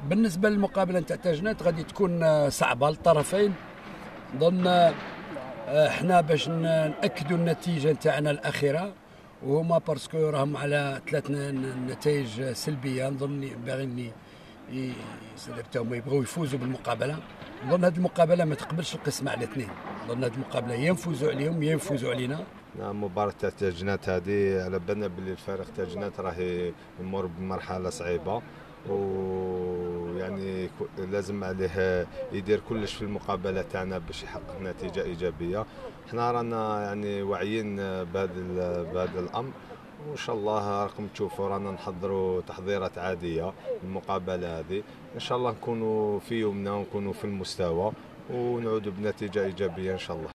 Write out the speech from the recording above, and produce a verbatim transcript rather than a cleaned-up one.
بالنسبه للمقابله نتاع تاجنات غادي تكون صعبه للطرفين. نظن احنا باش ناكدوا النتيجه نتاعنا الاخيره، وهما باسكو راهم على ثلاث نتائج سلبيه. نظن باغيين يصدرتهم يبغوا يفوزوا بالمقابله. نظن هذه المقابله ما تقبلش القسمه على اثنين. نظن هذه المقابله يا نفوزوا عليهم يا يفوزوا علينا. نعم، مباراة تاع تاجنات هذه على بالنا باللي الفريق تاجنات راهي يمر بمرحله صعيبه، ويعني لازم عليه يدير كلش في المقابله تاعنا باش يحقق نتيجه ايجابيه. حنا رانا يعني واعيين بهذا بهذا الامر، وان شاء الله راكم تشوفوا رانا نحضروا تحضيرات عاديه للمقابله هذه. ان شاء الله نكونوا في يومنا ونكونوا في المستوى ونعودوا بنتيجه ايجابيه ان شاء الله.